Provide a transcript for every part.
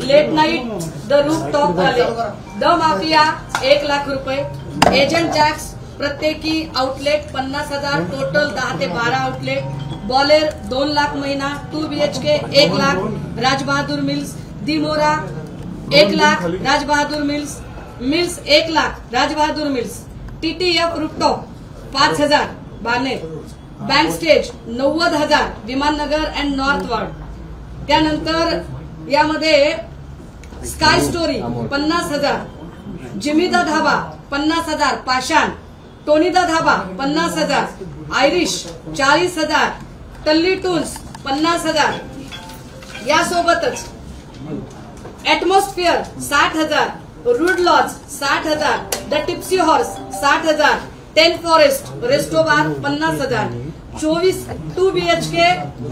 Late night the rooftop वाले, the mafia 1 lakh रुपये, agent Jacks प्रत्येकी आउटलेट 50,000, टोटल 10 ते 12 आउटलेट, बॉलेर 2 लाख महिना, 2 BHK 1 lakh, Rajbahadur mills, Dimora 1 lakh, Rajbahadur mills 1 lakh, Rajbahadur mills, TTF rooftop 5,000 Baner, bank stage 90,000 Vimannagar and north ward. त्यानंतर यामध्ये sky story 50,000, जिमीदा धाबा 50,000, पाषाण, टोनीदा धाबा 50,000, आयरिश 40,000, टल्ली टूल्स 50,000. यासोबतच atmosphere 60,000, rude lodge 60,000, the tipsy horse 60,000, 10 forest restobar 50,000, 2 BHK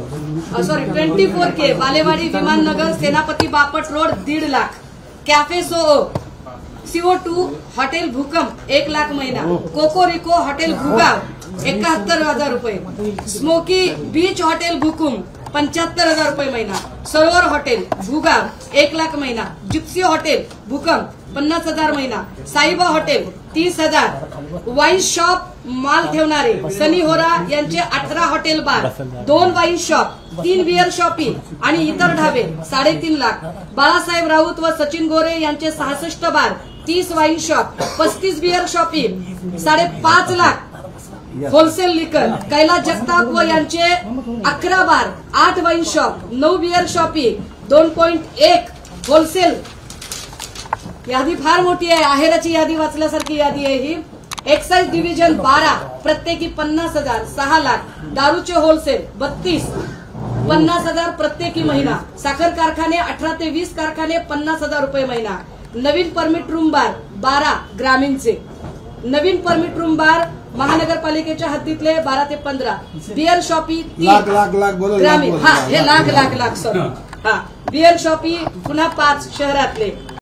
24K Balewadi Vimannagar Senapati Bapat road 1.5 lakh, café CO2 hotel भूकंप 1 लाख महिना, कोकोरिको hotel Bhugaon 71,000 रुपये, smoky beach hotel भूकुम 75,000 रुपये महिना, सरोवर हॉटेल भूगाव 1 लाख महिना, जिप्सी हॉटेल भूकंप 50,000 महिना, साईबा हॉटेल 30,000, वाईन शॉप माल ठेवणारे सनी होरा यांचे 18 hotel bar, 2 wine shop, 3 beer shoppe आणि इतर ढाबे 3.5 लाख, बाळासाहेब राऊत व सचिन गोरे यांचे 66 bar, 30 wine shop, 35 beer shoppe 5.5 lakh, wholesale liquor, Kailas Jagtap व यांचे 11 bar, 8 wine shop, 9 beer shoppe, 2.1 wholesale. यादी फार मोठी आहे, आहेराची यादी वाचल्यासारखी यादी आहे ही. एक्साइज डिव्हिजन 12 प्रत्येकी 50,000, 6 लाख, दारूचे होलसेल 32 50,000 प्रत्येकी महिना, साखर कारखाने 18 ते 20 कारखाने 50,000 रुपये महिना, नवीन परमिट रूम बार 12 ग्रामीणचे, नवीन परमिट रूम बार महानगरपालिकेच्या हद्दीतले 12 ते 15, बिअर शॉपी 3 ग्रामीण, हा हे लाख सॉरी, हा बिअर शॉपी पुन्हा 5 शहरातले,